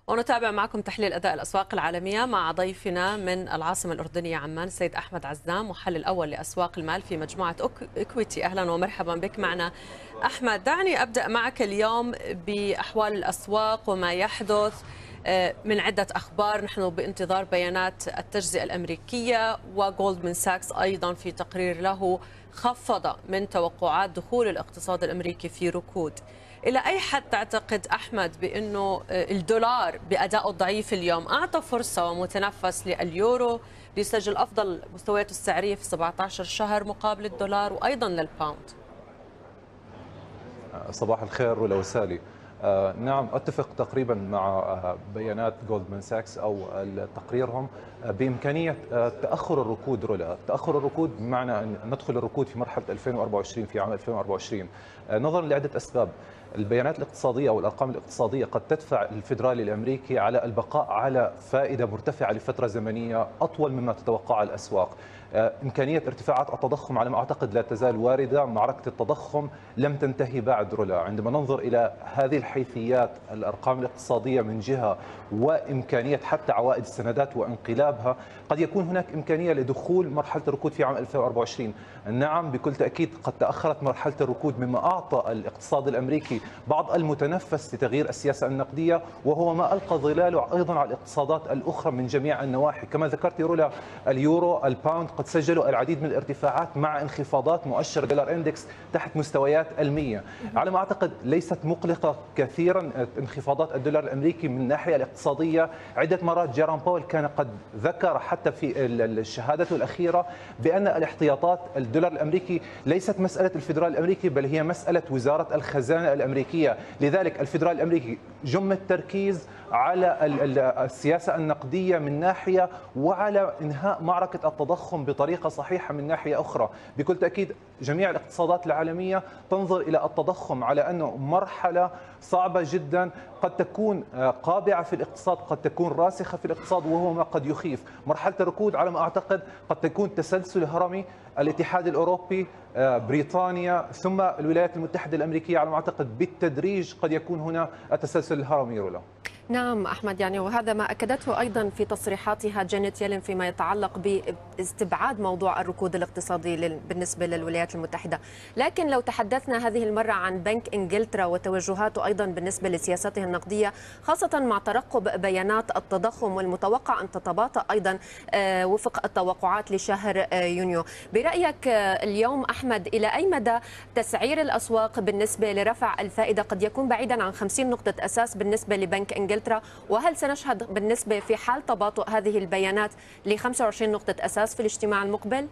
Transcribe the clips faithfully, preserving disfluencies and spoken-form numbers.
ونتابع معكم تحليل أداء الأسواق العالمية مع ضيفنا من العاصمة الأردنية عمان السيد أحمد عزام، محلل الأول لأسواق المال في مجموعة إكويتي. أهلا ومرحبا بك معنا أحمد. دعني أبدأ معك اليوم بأحوال الأسواق وما يحدث من عدة أخبار. نحن بانتظار بيانات التجزئة الأمريكية، وجولدمان ساكس أيضا في تقرير له خفض من توقعات دخول الاقتصاد الأمريكي في ركود. إلى أي حد تعتقد أحمد بأنه الدولار بأدائه الضعيف اليوم أعطى فرصة ومتنفس لليورو ليسجل أفضل مستوياته السعرية في سبعة عشر شهر مقابل الدولار وأيضا للباوند؟ صباح الخير رولا وسالي. آه نعم، أتفق تقريبا مع آه بيانات جولدمان ساكس أو تقريرهم آه بإمكانية آه تأخر الركود. رولا، تأخر الركود بمعنى أن ندخل الركود في مرحلة ألفين وأربعة وعشرين، في عام ألفين وأربعة وعشرين، آه نظرا لعدة أسباب. البيانات الاقتصادية أو الأرقام الاقتصادية قد تدفع الفيدرالي الأمريكي على البقاء على فائدة مرتفعة لفترة زمنية أطول مما تتوقع الأسواق. إمكانية ارتفاعات التضخم على ما أعتقد لا تزال واردة. معركة التضخم لم تنتهي بعد رولا. عندما ننظر إلى هذه الحيثيات، الأرقام الاقتصادية من جهة وإمكانية حتى عوائد السندات وانقلابها، قد يكون هناك إمكانية لدخول مرحلة الركود في عام ألفين وأربعة وعشرين. نعم، بكل تأكيد قد تأخرت مرحلة الركود، مما أعطى الاقتصاد الأمريكي بعض المتنفس لتغيير السياسة النقدية، وهو ما ألقى ظلاله أيضا على الاقتصادات الأخرى من جميع النواحي. كما ذكرت رولا، اليورو، الباوند قد سجلوا العديد من الارتفاعات مع انخفاضات مؤشر دولار اندكس تحت مستويات المية. على ما أعتقد ليست مقلقة كثيرا انخفاضات الدولار الأمريكي من الناحية الاقتصادية. عدة مرات جيرام باول كان قد ذكر حتى في شهادته الأخيرة بأن الاحتياطات الدولار الأمريكي ليست مسألة الفيدرالي الأمريكي، بل هي مسألة وزارة الخزانة الأمريكية. لذلك الفيدرالي الأمريكي جم التركيز على السياسة النقدية من ناحية، وعلى إنهاء معركة التضخم بطريقة صحيحة من ناحية أخرى. بكل تأكيد جميع الاقتصادات العالمية تنظر إلى التضخم على أنه مرحلة صعبة جدا، قد تكون قابعة في الاقتصاد، قد تكون راسخة في الاقتصاد، وهو ما قد يخيف. مرحلة الركود على ما أعتقد قد تكون تسلسل هرمي. الاتحاد الأوروبي، بريطانيا، ثم الولايات المتحدة الأمريكية، على ما أعتقد بالتدريج قد يكون هنا التسلسل الهرمي. رولا، نعم أحمد، يعني وهذا ما أكدته أيضا في تصريحاتها جانيت يلين فيما يتعلق باستبعاد موضوع الركود الاقتصادي بالنسبة للولايات المتحدة. لكن لو تحدثنا هذه المرة عن بنك إنجلترا وتوجهاته أيضا بالنسبة لسياسته النقدية، خاصة مع ترقب بيانات التضخم والمتوقع أن تتباطأ أيضا وفق التوقعات لشهر يونيو، برأيك اليوم أحمد إلى أي مدى تسعير الأسواق بالنسبة لرفع الفائدة قد يكون بعيدا عن خمسين نقطة أساس بالنسبة لبنك إنجلترا؟ وهل سنشهد بالنسبة في حال تباطؤ هذه البيانات ل خمسة وعشرين نقطة أساس في الاجتماع المقبل؟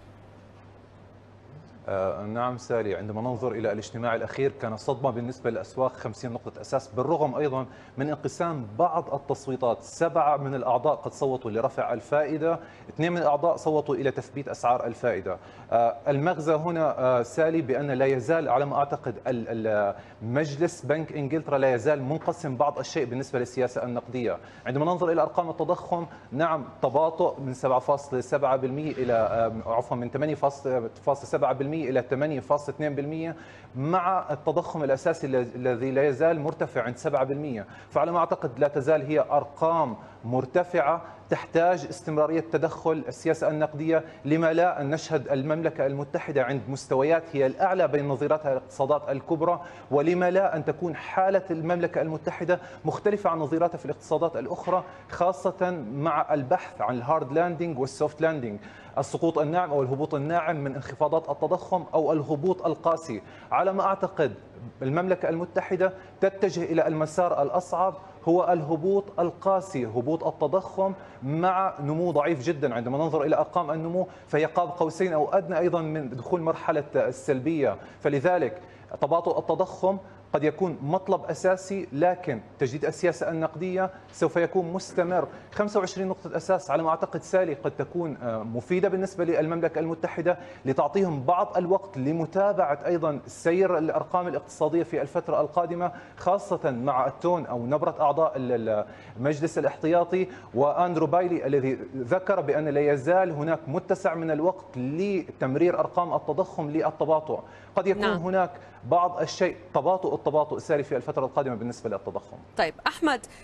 آه نعم سالي، عندما ننظر إلى الاجتماع الأخير كان صدمة بالنسبة للأسواق، خمسين نقطة أساس، بالرغم أيضا من انقسام بعض التصويتات. سبعة من الأعضاء قد صوتوا لرفع الفائدة، اثنين من الأعضاء صوتوا إلى تثبيت أسعار الفائدة. آه المغزى هنا آه سالي بأن لا يزال على ما أعتقد مجلس بنك إنجلترا لا يزال منقسم بعض الشيء بالنسبة للسياسة النقدية. عندما ننظر إلى أرقام التضخم، نعم تباطؤ من سبعة فاصلة سبعة بالمئة إلى آه عفوا من ثمانية فاصلة سبعة بالمئة إلى ثمانية فاصلة اثنين بالمئة، مع التضخم الأساسي الذي لا يزال مرتفع عند سبعة بالمئة. فعلى ما أعتقد لا تزال هي أرقام مرتفعة تحتاج استمرارية تدخل السياسة النقدية. لما لا أن نشهد المملكة المتحدة عند مستويات هي الأعلى بين نظيراتها الاقتصادات الكبرى، ولما لا أن تكون حالة المملكة المتحدة مختلفة عن نظيراتها في الاقتصادات الأخرى، خاصة مع البحث عن الهارد لاندنج والسوفت لاندنج، السقوط الناعم أو الهبوط الناعم من انخفاضات التضخم أو الهبوط القاسي. على ما أعتقد المملكة المتحدة تتجه إلى المسار الأصعب، هو الهبوط القاسي، هبوط التضخم مع نمو ضعيف جدا. عندما ننظر إلى أرقام النمو فهي قاب قوسين أو أدنى أيضا من دخول مرحلة السلبية. فلذلك تباطؤ التضخم قد يكون مطلب أساسي، لكن تجديد السياسة النقدية سوف يكون مستمر. خمسة وعشرين نقطة أساس على ما أعتقد سالي قد تكون مفيدة بالنسبة للمملكة المتحدة لتعطيهم بعض الوقت لمتابعة أيضا سير الأرقام الاقتصادية في الفترة القادمة، خاصة مع التون أو نبرة أعضاء المجلس الاحتياطي وأندرو بايلي الذي ذكر بأن لا يزال هناك متسع من الوقت لتمرير أرقام التضخم للتباطؤ. قد يكون نعم. هناك بعض الشيء تباطؤ التباطؤ ساري في الفترة القادمة بالنسبة للتضخم. طيب أحمد،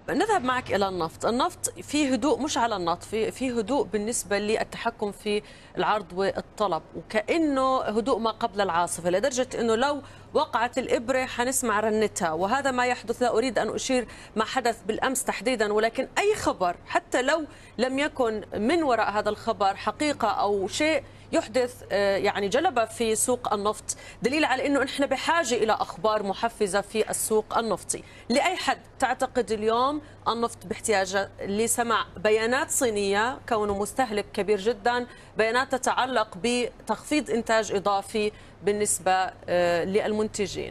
نذهب معك إلى النفط. النفط في هدوء، مش على النفط، في في هدوء بالنسبة للتحكم في العرض والطلب، وكأنه هدوء ما قبل العاصفة، لدرجة أنه لو وقعت الإبرة حنسمع رنتها، وهذا ما يحدث. لا أريد أن أشير ما حدث بالأمس تحديدا، ولكن أي خبر حتى لو لم يكن من وراء هذا الخبر حقيقة أو شيء يحدث يعني جلبة في سوق النفط، دليل على أنه نحن بحاجة إلى أخبار محفزة في السوق النفطي. لأي حد تعتقد اليوم النفط باحتياج لسماع بيانات صينية، كونه مستهلك كبير جدا، بيانات تتعلق بتخفيض إنتاج إضافي بالنسبة للمنتجين؟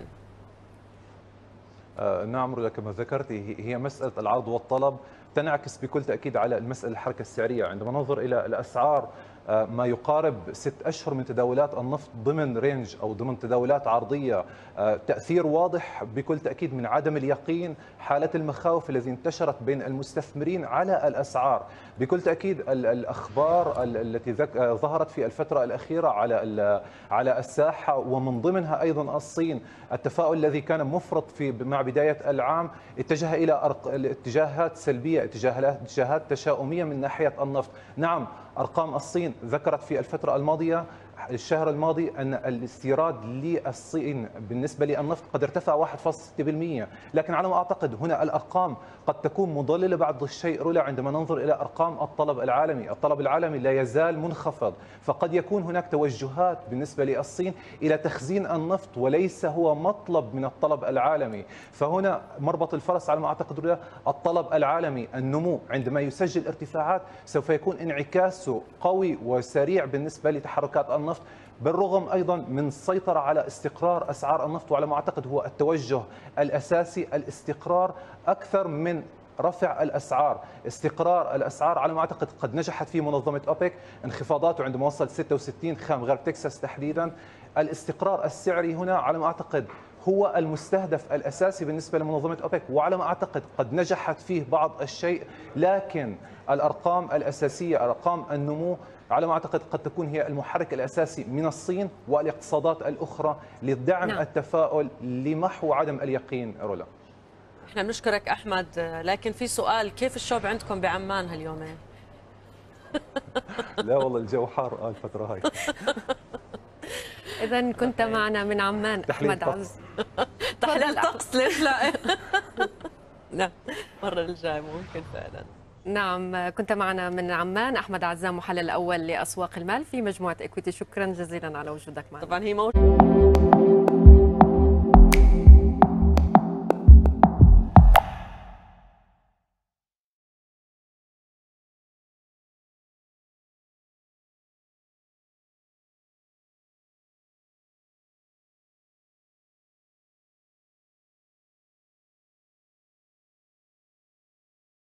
نعم رولا، كما ذكرت هي مسألة العرض والطلب تنعكس بكل تأكيد على المسألة الحركة السعرية. عندما ننظر إلى الأسعار، ما يقارب ست أشهر من تداولات النفط ضمن رينج أو ضمن تداولات عرضية، تأثير واضح بكل تأكيد من عدم اليقين، حالة المخاوف التي انتشرت بين المستثمرين على الأسعار. بكل تأكيد الأخبار التي ظهرت في الفترة الأخيرة على على الساحة، ومن ضمنها أيضا الصين، التفاؤل الذي كان مفرط في مع بداية العام اتجه إلى اتجاهات سلبية، اتجاهات تشاؤمية من ناحية النفط. نعم، أرقام الصين ذكرت في الفترة الماضية الشهر الماضي أن الاستيراد للصين بالنسبة للنفط قد ارتفع واحد فاصلة ستة بالمئة، لكن على ما أعتقد هنا الأرقام قد تكون مضللة بعض الشيء رولا عندما ننظر إلى أرقام الطلب العالمي. الطلب العالمي لا يزال منخفض، فقد يكون هناك توجهات بالنسبة للصين إلى تخزين النفط وليس هو مطلب من الطلب العالمي. فهنا مربط الفرس على ما أعتقد رولا الطلب العالمي، النمو عندما يسجل ارتفاعات سوف يكون انعكاسه قوي وسريع بالنسبة لتحركات النفط، بالرغم أيضا من السيطرة على استقرار أسعار النفط. وعلى ما أعتقد هو التوجه الأساسي الاستقرار أكثر من رفع الأسعار. استقرار الأسعار على ما أعتقد قد نجحت فيه منظمة أوبك، انخفاضاته عندما وصل ستة وستين خام غرب تكساس تحديدا. الاستقرار السعري هنا على ما أعتقد هو المستهدف الأساسي بالنسبة لمنظمة أوبك، وعلى ما أعتقد قد نجحت فيه بعض الشيء، لكن الأرقام الأساسية، أرقام النمو على ما أعتقد قد تكون هي المحرك الأساسي من الصين والاقتصادات الأخرى لدعم نعم. التفاؤل لمحو عدم اليقين. رولا، احنا بنشكرك أحمد، لكن في سؤال، كيف الشوب عندكم بعمان هاليومين؟ لا والله الجو حار الفترة هاي. إذا كنت معنا من عمان أحمد عز. تحليل طقس ليش لا؟ نعم، المرة الجاية ممكن فعلا. نعم، كنت معنا من عمان أحمد عزام، محلل الأول لأسواق المال في مجموعة إكويتي. شكرا جزيلا على وجودك معنا. طبعا هي موجودة.